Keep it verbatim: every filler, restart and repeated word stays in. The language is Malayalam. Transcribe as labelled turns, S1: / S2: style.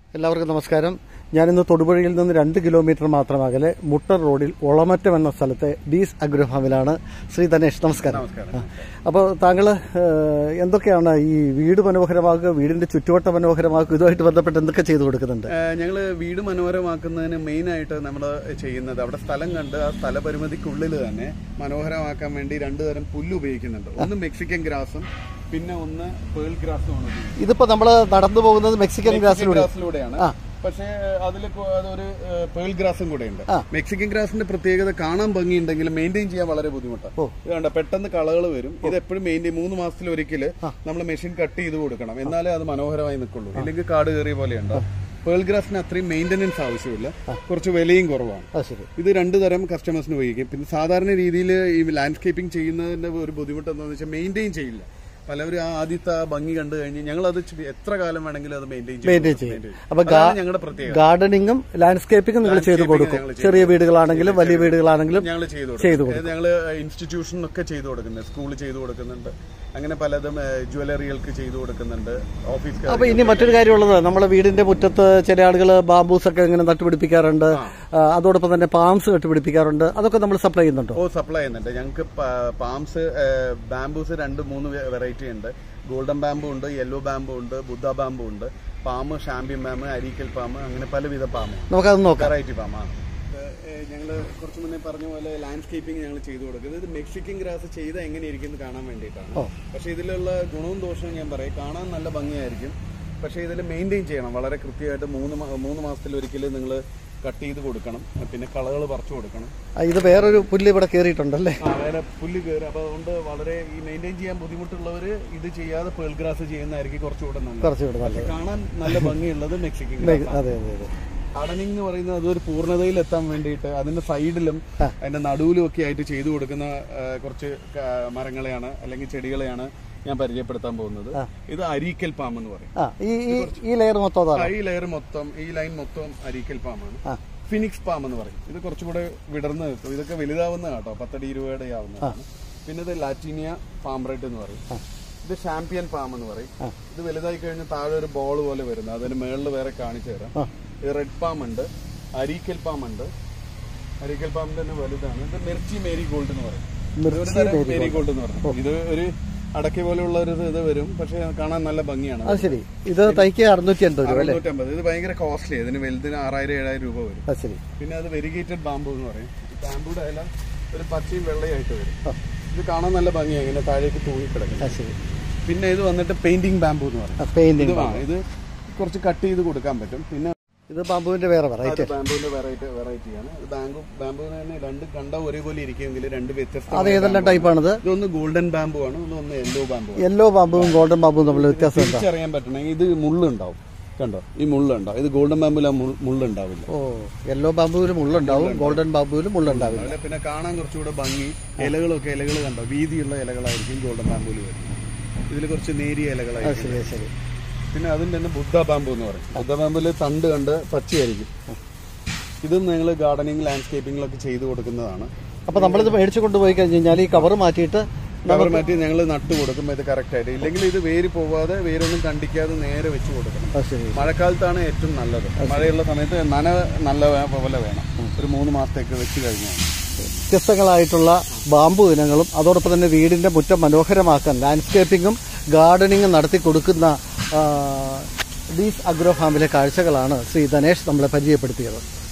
S1: എല്ലാവർക്കും നമസ്കാരം. ഞാനിന്ന് തൊടുപുഴയിൽ നിന്ന് രണ്ട് കിലോമീറ്റർ മാത്രം അകലെ മുട്ടർ റോഡിൽ ഒളമറ്റം എന്ന സ്ഥലത്തെ ഡീസ് അഗ്രോ ഫാമിലാണ്. ശ്രീ ധനേഷ്, നമസ്കാരം. അപ്പോൾ താങ്കൾ എന്തൊക്കെയാണ് ഈ വീട് മനോഹരമാക്കുക, വീടിന്റെ ചുറ്റുവട്ടം മനോഹരമാക്കുക, ഇതുമായിട്ട് ബന്ധപ്പെട്ട് എന്തൊക്കെ ചെയ്തു കൊടുക്കുന്നുണ്ട്?
S2: ഞങ്ങൾ വീട് മനോഹരമാക്കുന്നതിന് മെയിൻ ആയിട്ട് നമ്മൾ ചെയ്യുന്നത് അവിടെ സ്ഥലം കണ്ട് ആ സ്ഥലപരിമിതിക്കുള്ളിൽ തന്നെ മനോഹരമാക്കാൻ വേണ്ടി രണ്ടു തരം പുല്ല് ഉപയോഗിക്കുന്നുണ്ട്. ഒന്ന് മെക്സിക്കൻ ഗ്രാസും പിന്നെ ഒന്ന് പേൾ ഗ്രാസുമാണ്.
S1: ഇതിപ്പോ നമ്മൾ നടന്നു പോകുന്നത് മെക്സിക്കൻ
S2: ഗ്രാസിലൂടെയാണ്. പക്ഷേ അതിൽ അതൊരു പേൾ ഗ്രാസും കൂടെ ഉണ്ട്. മെക്സിക്കൻ ഗ്രാസിന്റെ പ്രത്യേകത കാണാൻ ഭംഗിയുണ്ടെങ്കിലും മെയിൻറ്റെയിൻ ചെയ്യാൻ വളരെ ബുദ്ധിമുട്ടാണ്. ഇതുകൊണ്ട് പെട്ടെന്ന് കളകൾ വരും. ഇത് എപ്പോഴും മെയിൻറ്റെയിൻ മൂന്ന് മാസത്തിൽ ഒരിക്കല് നമ്മൾ മെഷീൻ കട്ട് ചെയ്ത് കൊടുക്കണം, എന്നാലേ അത് മനോഹരമായി നിൽക്കുള്ളൂ. ഇല്ലെങ്കിൽ കാട് കയറിയ പോലെയുണ്ടോ. പേൾ ഗ്രാസിന് അത്രയും മെയിൻ്റനൻസ് ആവശ്യമില്ല, കുറച്ച് വിലയും കുറവാണ്. ഇത് രണ്ടു തരം കസ്റ്റമേഴ്സിന് ഉപയോഗിക്കും. പിന്നെ സാധാരണ രീതിയിൽ ഈ ലാൻഡ്സ്കേപ്പിംഗ് ചെയ്യുന്നതിന്റെ ഒരു ബുദ്ധിമുട്ട് എന്താണെന്ന് വെച്ചാൽ മെയിൻറ്റെയിൻ ചെയ്യില്ല. പലവരും ആ ആദ്യത്തെ ഭംഗി കണ്ടു കഴിഞ്ഞ് ഞങ്ങൾ അത് എത്ര കാലം വേണമെങ്കിലും അത് മെയിൻറ്റെയിൻ ചെയ്യും.
S1: അപ്പൊ ഞങ്ങളുടെ പ്രത്യേകത ഗാർഡനിങ്ങും ലാൻഡ്സ്കേപ്പിംഗും നിങ്ങൾ ചെയ്ത് കൊടുക്കും. ചെറിയ വീടുകളാണെങ്കിലും വലിയ വീടുകളാണെങ്കിലും
S2: ഞങ്ങൾ ചെയ്തു കൊടുക്കും. ഞങ്ങൾ ഇൻസ്റ്റിറ്റ്യൂഷനൊക്കെ ചെയ്തു കൊടുക്കുന്നുണ്ട്, സ്കൂളിൽ ചെയ്തു കൊടുക്കുന്നുണ്ട്, അങ്ങനെ പലതും ജ്വല്ലറികൾക്ക് ചെയ്തു കൊടുക്കുന്നുണ്ട്, ഓഫീസ്.
S1: അപ്പൊ ഇനി മറ്റൊരു കാര്യമുള്ളത്, നമ്മളെ വീടിന്റെ മുറ്റത്ത് ചില ആളുകൾ ബാംബൂസ് ഒക്കെ ഇങ്ങനെ നട്ടുപിടിപ്പിക്കാറുണ്ട്, അതോടൊപ്പം തന്നെ പാംസ് നട്ടുപിടിപ്പിക്കാറുണ്ട്. അതൊക്കെ നമ്മൾ സപ്ലൈ ചെയ്യുന്നുണ്ടോ?
S2: ഓ, സപ്ലൈ ചെയ്യുന്നുണ്ട്. ഞങ്ങൾക്ക് പാംസ്, ബാംബൂസ് രണ്ട് മൂന്ന് വെറൈറ്റി ഉണ്ട്. ഗോൾഡൻ ബാമ്പു ഉണ്ട്, യെല്ലോ ബാമ്പു ഉണ്ട്, ബുദ്ധ ബാമ്പു ഉണ്ട്, പാമ്പ്, ഷാമ്പ്യൻ പാമ്പ്, അരീക്കൽ പാമ്പ്, അങ്ങനെ പലവിധ പാമ്പ്,
S1: നമുക്കത് നോക്കാം.
S2: വെറൈറ്റി പാമ്പാണ്. ഞങ്ങൾ കുറച്ച് മുന്നേ പറഞ്ഞ പോലെ ലാൻഡ്സ്കേപ്പിംഗ് ഞങ്ങൾ ചെയ്തു കൊടുക്കുന്നത് ഇത് മെക്സിക്കൻ ഗ്രാസ് ചെയ്ത് എങ്ങനെയിരിക്കും കാണാൻ വേണ്ടിയിട്ടാണ്. പക്ഷേ ഇതിലുള്ള ഗുണവും ദോഷവും ഞാൻ പറയും. കാണാൻ നല്ല ഭംഗിയായിരിക്കും, പക്ഷേ ഇതിൽ മെയിൻറ്റെയിൻ ചെയ്യണം വളരെ കൃത്യമായിട്ട്. മൂന്ന് മൂന്ന് മാസത്തിൽ ഒരിക്കലും നിങ്ങൾ കട്ട് ചെയ്ത് കൊടുക്കണം, പിന്നെ കളകൾ പറിച്ചു കൊടുക്കണം.
S1: ഇത് വേറൊരു പുല്ല് ഇവിടെ കയറിയിട്ടുണ്ടല്ലേ?
S2: ആ, വേറെ പുല്ല് കയറി. അപ്പൊ അതുകൊണ്ട് വളരെ ഈ മെയിൻറ്റെയിൻ ചെയ്യാൻ ബുദ്ധിമുട്ടുള്ളവർ ഇത് ചെയ്യാതെ പേൾ ഗ്രാസ് ചെയ്യുന്നതായിരിക്കും കുറച്ചുകൂടെ നല്ലത്. കാണാൻ നല്ല ഭംഗിയുള്ളത് മെക്സിക്കൻ ഗ്രാസ്. ഗാർഡനിങ് എന്ന് പറയുന്നത് അതൊരു പൂർണ്ണതയിൽ എത്താൻ വേണ്ടിയിട്ട് അതിന്റെ സൈഡിലും അതിന്റെ നടുവിലും ഒക്കെ ആയിട്ട് ചെയ്തു കൊടുക്കുന്ന കുറച്ച് മരങ്ങളെയാണ് അല്ലെങ്കിൽ ചെടികളെയാണ് ഞാൻ പരിചയപ്പെടുത്താൻ പോകുന്നത്. ഇത് അരീക്കൽ പാം എന്ന് പറയും.
S1: ഈ ലെയർ മൊത്തം
S2: ഈ ലെയർ മൊത്തം ഈ ലൈൻ മൊത്തം അരീക്കൽ പാമാണ്. ഫിനിക്സ് പാം എന്ന് പറയും. ഇത് കുറച്ചുകൂടെ വിടർന്ന് നിൽക്കും. ഇതൊക്കെ വലുതാവുന്ന കേട്ടോ, പത്തടി രൂപയുടെ ആവുന്നതാണ്. പിന്നെ ഇത് ലാറ്റീനിയ പാം റെഡ് എന്ന് പറയും. ഇത് ഷാമ്പ്യൻ പാം എന്ന് പറയും. ഇത് വലുതായി കഴിഞ്ഞാൽ താഴെ ഒരു ബോൾ പോലെ വരുന്നത്, അതിന് മേളിൽ വേറെ കാണിച്ചു തരാം. ഇത് റെഡ് പാം ഉണ്ട്, അരീക്കൽ പാം ഉണ്ട്. അരീക്കൽ പാം തന്നെ വലുതാണ്. ഇത് മിർച്ചി മേരി ഗോൾഡ് എന്ന് പറയും. മേരി ഗോൾഡ് എന്ന് പറയും. ഇത് ഒരു അടക്ക പോലെയുള്ള ഒരു ഇത് വരും, പക്ഷെ കാണാൻ നല്ല ഭംഗിയാണ്.
S1: ശരി. ഇത് തൈക്ക് അറുന്നൂറ്റി അൻപത് രൂപ
S2: അറുന്നൂറ്റമ്പത്. ഇത് ഭയങ്കര കോസ്റ്റ്ലി. ഇതിന് വലുതിന് ആറായിരം ഏഴായിരം രൂപ വരും. പിന്നെ അത് വെരിഗേറ്റഡ് ബാമ്പു എന്ന് പറയും. ബാമ്പുയുടെ ഇല ഒരു പച്ചയും വെള്ളയായിട്ട് വരും. ഇത് കാണാൻ നല്ല ഭംഗിയാണ്, ഇങ്ങനെ താഴേക്ക് തൂങ്ങി കിടക്കും. പിന്നെ ഇത് വന്നിട്ട് പെയിന്റിംഗ് ബാമ്പു എന്ന് പറയും. ഇത് കുറച്ച് കട്ട് ചെയ്ത് കൊടുക്കാൻ പറ്റും. പിന്നെ
S1: ഇത് ബാമ്പുവിന്റെ വേറെ വെറൈറ്റി
S2: ബാമ്പുവിന്റെ വെറൈറ്റി വെറൈറ്റിയാണ്. ബാമ്പു ബാമ്പുവിന് തന്നെ രണ്ട് കണ്ട ഒരേപോലെ ഇരിക്കുമെങ്കിൽ രണ്ട് വ്യത്യസ്ത.
S1: അത് ഏതെല്ലാം ടൈപ്പാണിത്?
S2: ഇതൊന്ന് ഗോൾഡൻ ബാമ്പു ആണ്, ഒന്ന് യെല്ലോ ബാമ്പു.
S1: യെല്ലോ ബാമ്പുവും ഗോൾഡൻ ബാമ്പുവും തമ്മിൽ വ്യത്യാസം
S2: തിരിച്ചറിയാൻ പറ്റണമെങ്കിൽ ഇത് മുള്ളുണ്ടാവും, കണ്ടോ? ഈ മുള്ളുണ്ടാവും. ഇത് ഗോൾഡൻ ബാമ്പുവിൽ മുള്ളുണ്ടാവില്ല.
S1: ഓ, യെല്ലോ ബാമ്പുവിൽ മുള്ളുണ്ടാവും, ഗോൾഡൻ ബാമ്പുവിൽ മുള്ളുണ്ടാവില്ല.
S2: പിന്നെ കാണാൻ കുറച്ചുകൂടെ ഭംഗി. ഇലകളൊക്കെ ഇലകൾ കണ്ടോ, വീതിയുള്ള ഇലകളായിരിക്കും ഗോൾഡൻ ബാമ്പുവിൽ വരുന്നത്. ഇതിൽ കുറച്ച് നേരിയ ഇലകളായിരിക്കും.
S1: ശരി.
S2: പിന്നെ അതിന്റെ തന്നെ ബുദ്ധ ബാമ്പു എന്ന് പറയും. ബുദ്ധ ബാമ്പുവിൽ തണ്ട് കണ്ട് പച്ചയായിരിക്കും. ഇതും നിങ്ങൾ ഗാർഡനിങ് ലാൻഡ്സ്കേപ്പിംഗിലൊക്കെ ചെയ്തു കൊടുക്കുന്നതാണ്.
S1: അപ്പൊ നമ്മളിത് മേടിച്ചു കൊണ്ടുപോയി കഴിഞ്ഞ് കഴിഞ്ഞാൽ ഈ കവർ മാറ്റിയിട്ട്
S2: കവർ മാറ്റി ഞങ്ങൾ നട്ടു കൊടുക്കും. ഇത് കറക്റ്റ് ആയിട്ട്. ഇല്ലെങ്കിൽ ഇത് വേര് പോവാതെ വേരൊന്നും കണ്ടിക്കാതെ നേരെ വെച്ച് കൊടുക്കണം. മഴക്കാലത്താണ് ഏറ്റവും നല്ലത്. മഴയുള്ള സമയത്ത് നന നല്ല പോലെ വേണം. ഒരു മൂന്ന് മാസത്തേക്ക് വെച്ച് കഴിഞ്ഞാൽ
S1: വ്യത്യസ്തങ്ങളായിട്ടുള്ള ബാമ്പു ഇനങ്ങളും അതോടൊപ്പം തന്നെ വീടിന്റെ മുറ്റം മനോഹരമാക്കാൻ ലാൻഡ്സ്കേപ്പിംഗും ഗാർഡനിങ്ങും നടത്തി കൊടുക്കുന്ന ഡീസ് അഗ്രോ ഫാമിലെ കാഴ്ചകളാണ് ശ്രീ ധനേഷ് നമ്മളെ പരിചയപ്പെടുത്തിയത്.